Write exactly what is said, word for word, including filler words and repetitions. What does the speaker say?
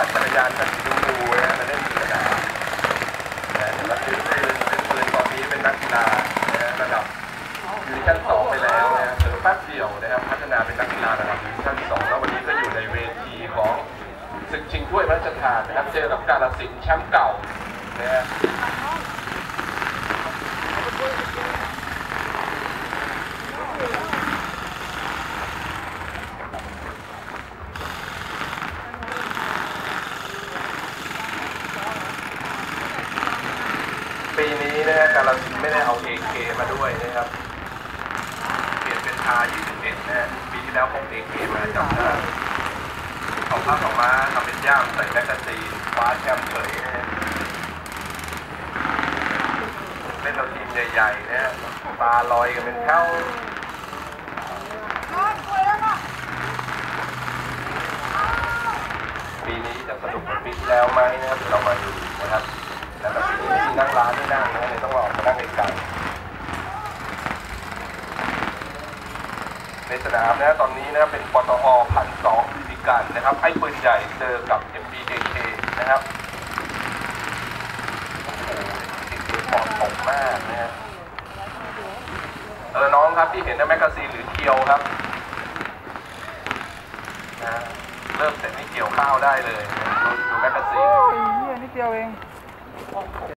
ปั่นจักรยานกันดูดูนะมาเล่นสนามนะเห็นว่าเป็นปืนเป็นปืนตอนนี้เป็นนักกีฬานะระดับดิวิชั่นสองไปแล้วนะเสือแป๊บเดียวนะครับพัฒนาเป็นนักกีฬาระดับดิวิชั่นสองแล้ววันนี้ก็อยู่ในเวทีของศึกชิงถ้วยพระราชทานนะครับเจอกับกาฬสินธุ์แชมป์เก่านะฮะปีนี้นะฮะกาฬสินธุ์ไม่ได้เอา เอ เค มาด้วยนะครับเปลี่ยนเป็น อาร์ ยี่สิบเอ็ด นะฮะปีที่แล้วพก เอ เค มาจำได้ของภาคของม้าทำเป็นย่ามใส่แมกกาซีนคว้าแชมป์เฉยนะฮะเล่นเราทีมใหญ่ๆนะฮะปลาลอยกันเป็นแถวปีนี้จะสนุกเหมือนปีที่แล้วไหมนะครับเดี๋ยวเรามาดูนะครับแล้วก็ปีนี้ไม่มีนั่งร้านไม่นั่งนะเลยต้องออกมานั่งไกลๆในสนามนะตอนนี้นะเป็นปตอพันสองพิการนะครับไอ้ปืนใหญ่เจอกับ เอ็ม บี เอ เค นะครับโอ้โหติดปืนปอดตกมากนะฮะเออน้องครับที่เห็นนะแมกกาซีนหรือเคียวครับนะเริ่มเสร็จนี่เกี่ยวข้าวได้เลยดูดูแมกกาซีนโอ้ยนี่นิดเดียวเอง